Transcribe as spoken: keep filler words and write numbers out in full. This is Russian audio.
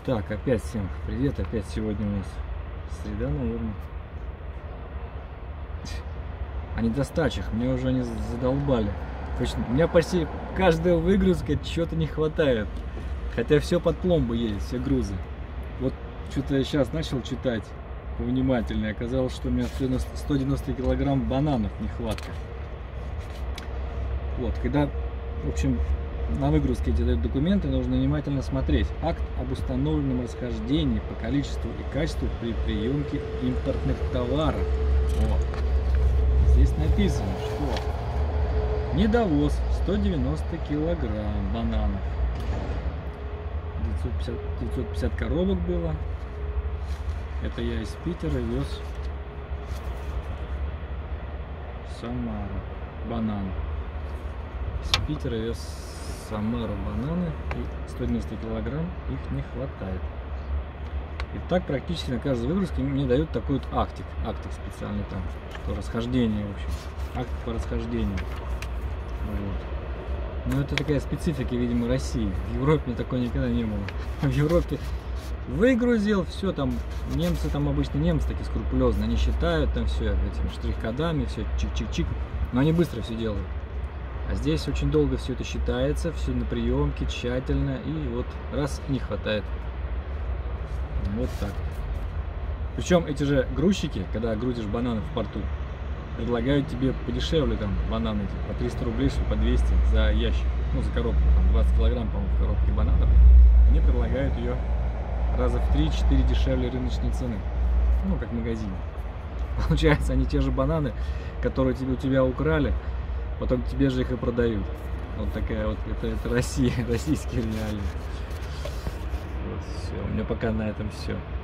Так, опять всем привет, опять сегодня у нас среда, наверное. О недостачах, мне уже они задолбали. Точно, у меня почти каждая выгрузка чего-то не хватает. Хотя все под пломбу едет, все грузы. Вот что-то я сейчас начал читать повнимательнее. Оказалось, что у меня сто девяносто килограмм бананов нехватка. Вот, когда, в общем, на выгрузке эти дают документы, нужно внимательно смотреть. Акт об установленном расхождении по количеству и качеству при приемке импортных товаров. Вот. Здесь написано, что недовоз сто девяносто килограмм бананов. девятьсот пятьдесят, девятьсот пятьдесят коробок было. Это я из Питера вез Самару банан. Из Питера вез Самару бананы, и сто девяносто килограмм их не хватает. И так практически на каждой выгрузке мне дают такой вот актик, актик специальный там, что расхождение, в общем, акт по расхождению. Вот. Но это такая специфика, видимо, России. В Европе мне такой никогда не было. В Европе выгрузил, все там, немцы там обычно, немцы такие скрупулезные, они считают там все этими штрих-кодами, все чик-чик-чик, но они быстро все делают. А здесь очень долго все это считается, все на приемке, тщательно, и вот раз не хватает. Вот так. Причем эти же грузчики, когда грузишь бананы в порту, предлагают тебе подешевле там бананы, по триста рублей, по двести за ящик, ну за коробку, там двадцать килограмм, по-моему, в коробке бананов. Они предлагают ее раза в три-четыре дешевле рыночной цены, ну как в магазине. Получается, они те же бананы, которые тебе, у тебя украли, потом тебе же их и продают. Вот такая вот, это, это Россия, российские реалии. Вот, все, у меня пока на этом все.